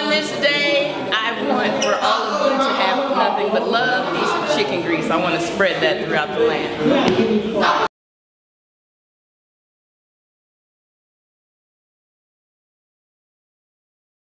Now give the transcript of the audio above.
this day, I want for all of you to have nothing but love, peace, and chicken grease. I want to spread that throughout the land.